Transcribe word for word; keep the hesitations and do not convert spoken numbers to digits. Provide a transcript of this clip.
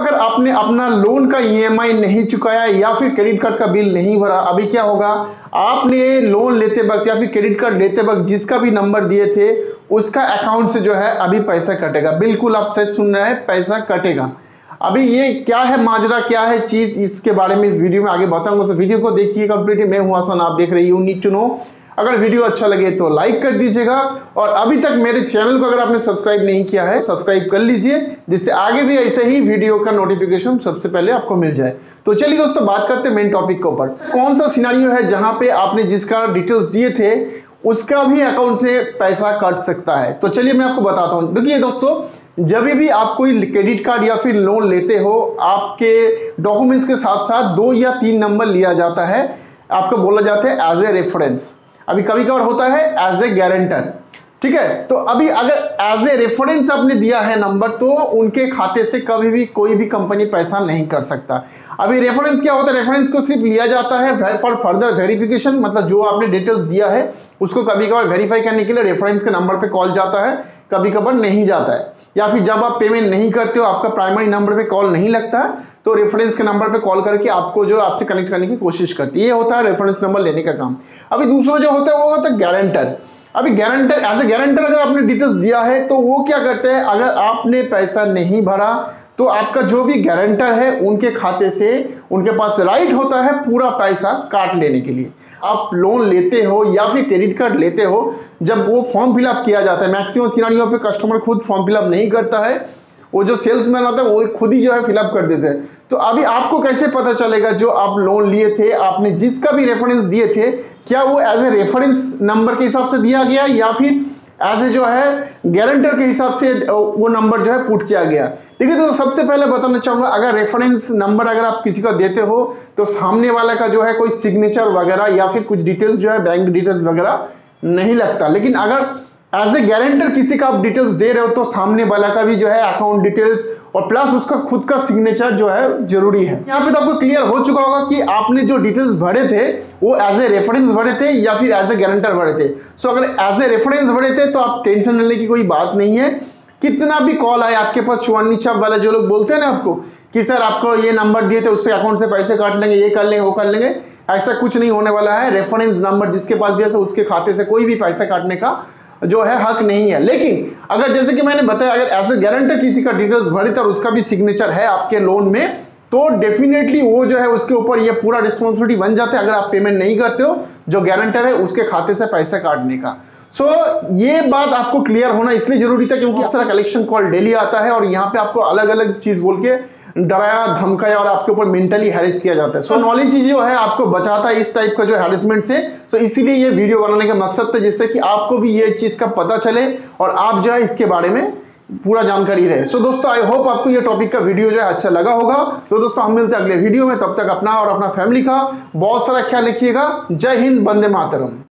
अगर आपने अपना लोन का ईएमआई नहीं चुकाया या फिर क्रेडिट कार्ड का बिल नहीं भरा, अभी क्या होगा, आपने लोन लेते वक्त या फिर क्रेडिट कार्ड लेते वक्त जिसका भी नंबर दिए थे उसका अकाउंट से जो है अभी पैसा कटेगा। बिल्कुल आप सच सुन रहे हैं, पैसा कटेगा। अभी ये क्या है माजरा, क्या है चीज, इसके बारे में इस वीडियो में आगे बताऊंगा। तो वीडियो को देखिए कंप्लीटली। मैं हूं आसान, आप देख रही हूं नीड टू नो। अगर वीडियो अच्छा लगे तो लाइक कर दीजिएगा और अभी तक मेरे चैनल को अगर आपने सब्सक्राइब नहीं किया है सब्सक्राइब कर लीजिए, जिससे आगे भी ऐसे ही वीडियो का नोटिफिकेशन सबसे पहले आपको मिल जाए। तो चलिए दोस्तों बात करते हैं मेन टॉपिक के ऊपर। कौन सा सिनेरियो है जहां पे आपने जिसका डिटेल्स दिए थे उसका भी अकाउंट से पैसा कट सकता है। तो चलिए मैं आपको बताता हूं। देखिए दोस्तों, जब भी आप कोई क्रेडिट कार्ड या फिर लोन लेते हो, आपके डॉक्यूमेंट्स के साथ साथ दो या तीन नंबर लिया जाता है, आपको बोला जाता है एज ए रेफरेंस। अभी कभी कभार होता है एज ए गारंटर, ठीक है। तो अभी अगर एज ए रेफरेंस आपने दिया है नंबर, तो उनके खाते से कभी भी कोई भी कंपनी पैसा नहीं कर सकता। अभी रेफरेंस क्या होता है, रेफरेंस को सिर्फ लिया जाता है फॉर फर्दर वेरिफिकेशन, मतलब जो आपने डिटेल्स दिया है उसको कभी कभार वेरीफाई करने के लिए रेफरेंस के नंबर पे कॉल जाता है, कभी कभार नहीं जाता है। या फिर जब आप पेमेंट नहीं करते हो, आपका प्राइमरी नंबर पे कॉल नहीं लगता है, तो रेफरेंस के नंबर पे कॉल करके आपको जो आपसे कनेक्ट करने की कोशिश करती है। ये होता है रेफरेंस नंबर लेने का काम। अभी दूसरा जो होता है वो होता है गारंटर। अभी गारंटर, एज ए गारंटर अगर आपने डिटेल्स दिया है तो वो क्या करते हैं, अगर आपने पैसा नहीं भरा तो आपका जो भी गारंटर है उनके खाते से उनके पास राइट होता है पूरा पैसा काट लेने के लिए। आप लोन लेते हो या फिर क्रेडिट कार्ड लेते हो, जब वो फॉर्म फिलअप किया जाता है, मैक्सिमम सिनेरियो पे कस्टमर खुद फॉर्म फिलअप नहीं करता है, वो जो सेल्समैन होता है वो खुद ही जो है फिलअप कर देते हैं। तो अभी आपको कैसे पता चलेगा जो आप लोन लिए थे, आपने जिसका भी रेफरेंस दिए थे, क्या वो एज ए रेफरेंस नंबर के हिसाब से दिया गया या फिर एज ए जो है गारंटर के हिसाब से वो नंबर जो है पुट किया गया। देखिए तो सबसे पहले बताना चाहूंगा, अगर रेफरेंस नंबर अगर आप किसी का देते हो तो सामने वाला का जो है कोई सिग्नेचर वगैरह या फिर कुछ डिटेल्स जो है बैंक डिटेल्स वगैरह नहीं लगता। लेकिन अगर एज ए गारंटर किसी का आप डिटेल्स दे रहे हो तो सामने वाला का भी जो है अकाउंट डिटेल्स और प्लस उसका खुद का सिग्नेचर जो है जरूरी है। यहाँ पे तो आपको क्लियर हो चुका होगा कि आपने जो डिटेल्स भरे थे वो एज ए रेफरेंस भरे थे या फिर एज ए गारंटर भरे थे। सो अगर एज ए रेफरेंस भरे थे तो आप टेंशन लेने की कोई बात नहीं है। कितना भी कॉल आए आपके पास, चुवानी छाप वाला जो लोग बोलते हैं ना आपको कि सर आपको ये नंबर दिए थे उससे अकाउंट से पैसे काट लेंगे, ये कर लेंगे, वो कर लेंगे, ऐसा कुछ नहीं होने वाला है। रेफरेंस नंबर जिसके पास दिया था उसके खाते से कोई भी पैसा काटने का जो है हक नहीं है। लेकिन अगर जैसे कि मैंने बताया, अगर एज ए गारंटर किसी का डिटेल्स भरे थे और उसका भी सिग्नेचर है आपके लोन में, तो डेफिनेटली वो जो है उसके ऊपर ये पूरा रिस्पॉन्सिबिलिटी बन जाता है, अगर आप पेमेंट नहीं करते हो जो गारंटर है उसके खाते से पैसा काटने का। सो so, ये बात आपको क्लियर होना इसलिए जरूरी था क्योंकि इस तरह कलेक्शन कॉल डेली आता है और यहाँ पे आपको अलग अलग चीज बोल के डराया धमकाया और आपके ऊपर मेंटली हैरेस किया जाता है। सो नॉलेज चीज जो है आपको बचाता है इस टाइप का जो हैरेसमेंट से। सो so, इसीलिए ये वीडियो बनाने का मकसद था, जिससे कि आपको भी ये चीज का पता चले और आप जो है इसके बारे में पूरा जानकारी रहे। सो so, दोस्तों आई होप आपको ये टॉपिक का वीडियो जो है अच्छा लगा होगा। तो दोस्तों हम मिलते हैं अगले वीडियो में, तब तक अपना और अपना फैमिली का बहुत सारा ख्याल रखिएगा। जय हिंद, वंदे मातरम।